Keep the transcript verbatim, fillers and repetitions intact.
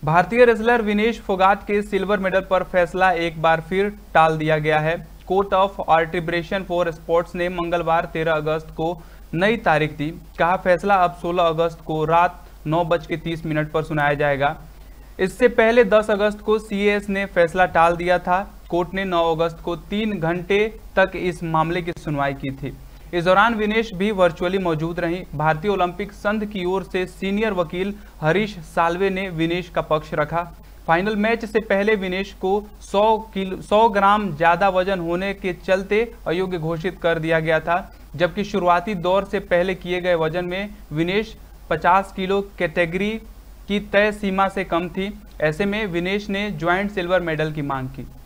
भारतीय रेसलर विनेश फोगाट के silver medal पर फैसला एक बार फिर टाल दिया गया है। Court of Arbitration for Sports ने मंगलवार तेरह अगस्त को नई तारीख दी। कहा फैसला अब सोलह अगस्त को रात नौ बज के तीस मिनट पर सुनाया जाएगा। इससे पहले दस अगस्त को सीएस ने फैसला टाल दिया था। कोर्ट ने नौ अगस्त को तीन घंटे तक इस मामले की सुनवाई की थी। इस दौरान विनेश भी वर्चुअली मौजूद रहीं। भारतीय ओलंपिक संघ की ओर से सीनियर वकील हरीश साल्वे ने विनेश का पक्ष रखा। फाइनल मैच से पहले विनेश को सौ किलो सौ ग्राम ज्यादा वजन होने के चलते अयोग्य घोषित कर दिया गया था, जबकि शुरुआती दौर से पहले किए गए वजन में विनेश पचास किलो कैटेगरी की तय सीमा से कम थी। ऐसे में विनेश ने ज्वाइंट सिल्वर मेडल की मांग की।